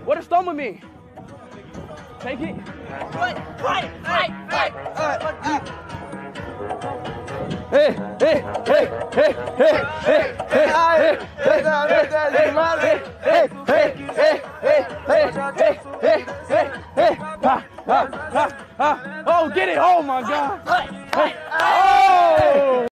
What does stomach mean? Take it. Hey, hey, hey, hey, hey, hey, hey, hey, oh, get it. Oh, my God. Oh!